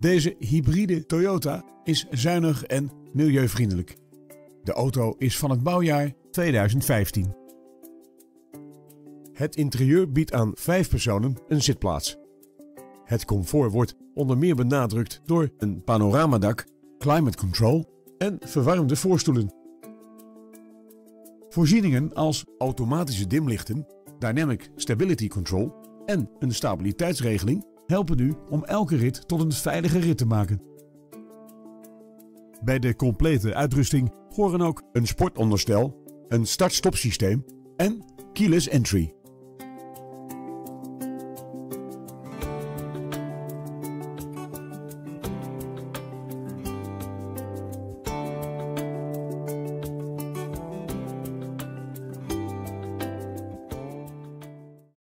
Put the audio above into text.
Deze hybride Toyota is zuinig en milieuvriendelijk. De auto is van het bouwjaar 2015. Het interieur biedt aan 5 personen een zitplaats. Het comfort wordt onder meer benadrukt door een panoramadak, climate control en verwarmde voorstoelen. Voorzieningen als automatische dimlichten, dynamic stability control en een stabiliteitsregeling helpen u om elke rit tot een veilige rit te maken. Bij de complete uitrusting horen ook een sportonderstel, een start-stop systeem en keyless entry.